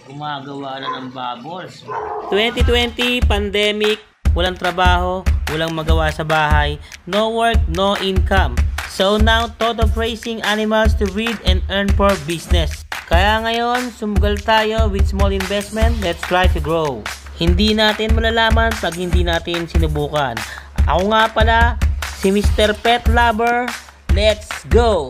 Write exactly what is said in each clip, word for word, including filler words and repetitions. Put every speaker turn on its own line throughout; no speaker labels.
Gumagawa na ng bubbles.
twenty twenty, pandemic, walang trabaho, walang magawa sa bahay, no work, no income. So now, thought of raising animals to breed and earn for business. Kaya ngayon, sumugal tayo with small investment, let's try to grow. Hindi natin malalaman pag hindi natin sinubukan. Ako nga pala, si Mister Pet Lover, let's go!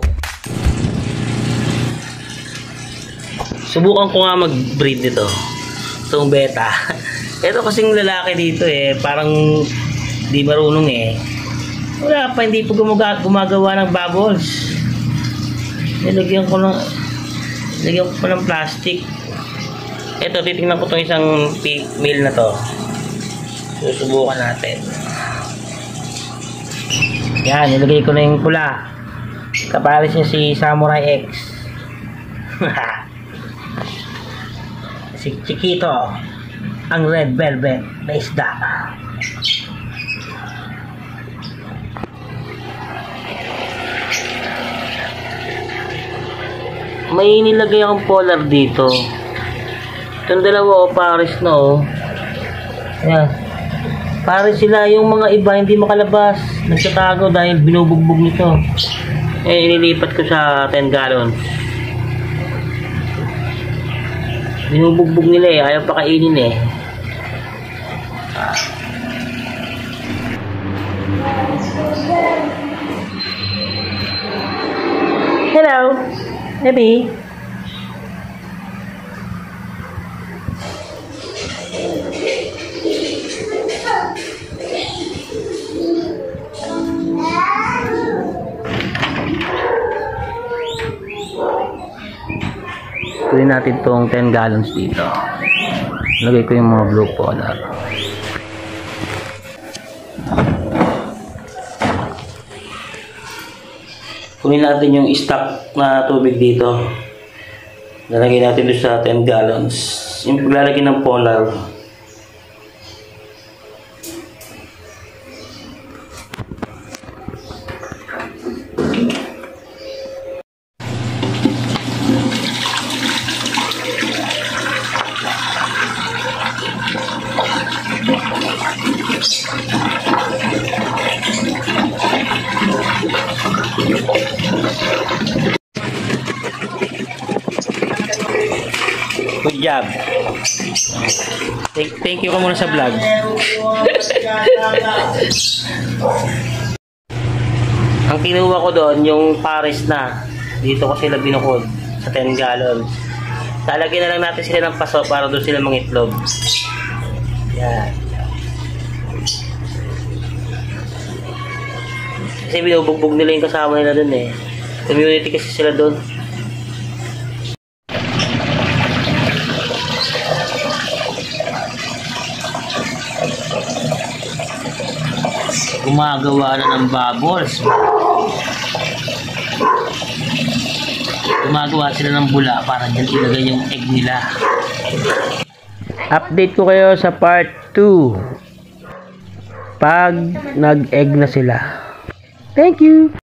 Subukan ko nga mag-breed nito. Itong beta. Ito kasing lalaki dito eh. Parang di marunong eh. Wala pa, hindi pa gumaga, gumagawa ng bubbles. Nilagyan ko ng nilagyan ko pa ng plastic. Ito, titingnan ko itong isang male na to. Susubukan natin. Yan, nilagay ko na yung pula. Kapalis niya si Samurai X. Si Chiquito, ang red velvet na isda. May nilagay akong polar dito. Itong dalawa o pares na o. Ayan. Pares sila, yung mga iba hindi makalabas. Nagtatago dahil binubugbog nito. Eh, inilipat ko sa ten gallons. Binubugbog nila eh, ayaw pa kainin eh. Hello, baby. Kunin natin tong ten gallons dito. Lagay ko yung mga blue polar. Kunin natin yung stock na tubig dito. Lalagay natin doon sa ten gallons. Yung paglalagay ng polar. Good job. Thank, thank you ka muna sa vlog. Ang kinuha ko doon, yung pares na. Dito ko sila binukod sa ten gallons. Lalagyan na lang natin sila ng paso para doon sila mangitlog. Yan. Kasi binubugbog nila yung kasama nila doon eh. Community kasi sila doon.
Gumagawa na ng bubbles. Gumagawa sila ng bula para dyan ilagay yung egg nila.
Update ko kayo sa part two. Pag nag-egg na sila. Thank you!